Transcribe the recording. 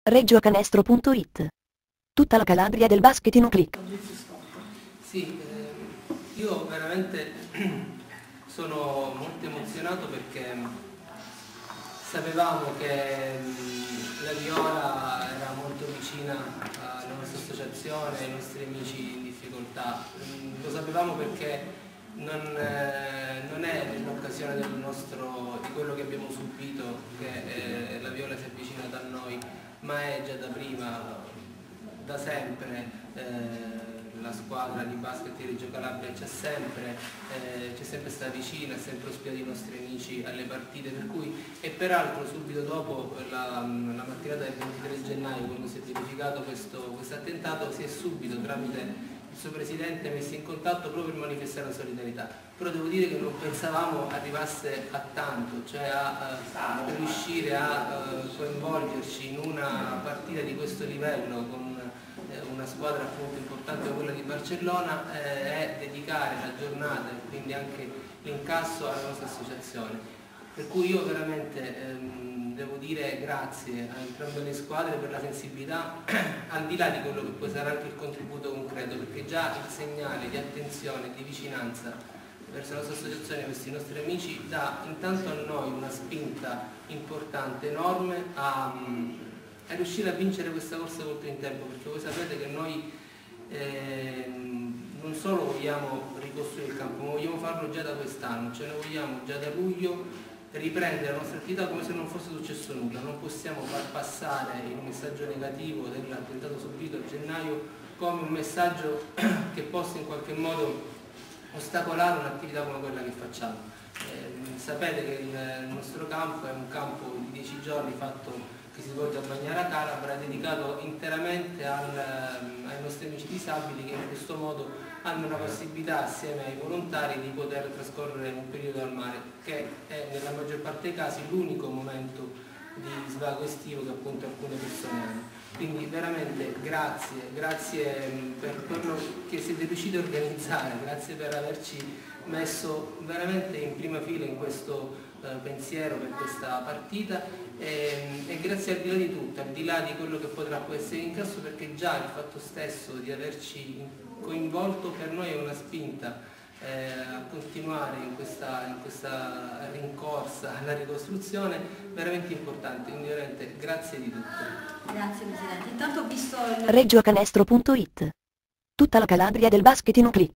Reggiocanestro.it. Tutta la Calabria del basket in un clic. Sì, io veramente sono molto emozionato perché sapevamo che la Viola era molto vicina alla nostra associazione, ai nostri amici in difficoltà. Lo sapevamo perché non è l'occasione di quello che abbiamo subito che la Viola si è avvicinata a noi, ma è già da prima, da sempre. La squadra di basket di Reggio Calabria c'è sempre stata vicina, ha sempre ospitato i nostri amici alle partite, per cui, e peraltro subito dopo la mattinata del 23 gennaio, quando si è verificato questo attentato, si è subito tramite il suo presidente messo in contatto proprio per manifestare la solidarietà. Però devo dire che non pensavamo arrivasse a tanto, cioè a riuscire a coinvolgerci in una partita di questo livello con una squadra appunto importante come quella di Barcellona e dedicare la giornata e quindi anche l'incasso alla nostra associazione. Per cui io veramente devo dire grazie a entrambe le squadre per la sensibilità, al di là di quello che poi sarà anche il contributo concreto, perché già il segnale di attenzione e di vicinanza verso la nostra associazione, questi nostri amici, dà intanto a noi una spinta importante, enorme a riuscire a vincere questa corsa contro in tempo, perché voi sapete che noi non solo vogliamo ricostruire il campo, ma vogliamo farlo già da quest'anno, cioè noi vogliamo già da luglio riprendere la nostra attività come se non fosse successo nulla. Non possiamo far passare il messaggio negativo dell'attentato subito a gennaio come un messaggio che possa in qualche modo ostacolare un'attività come quella che facciamo. Sapete che il nostro campo è un campo di 10 giorni che si svolge a Bagnara Calabra, dedicato interamente ai nostri amici disabili, che in questo modo hanno una possibilità assieme ai volontari di poter trascorrere un periodo al mare, che è nella maggior parte dei casi l'unico momento di svago estivo che appunto alcune persone hanno. Quindi veramente grazie per quello che siete riusciti a organizzare, grazie per averci messo veramente in prima fila in questo pensiero per questa partita e grazie al di là di tutto, al di là di quello che potrà poi essere in caso, perché già il fatto stesso di averci coinvolto per noi è una spinta a continuare in questa rincorsa alla ricostruzione veramente importante, quindi veramente grazie di tutto. Grazie Presidente. Intanto ho visto Reggiocanestro.it. Tutta la Calabria del basket in un clic.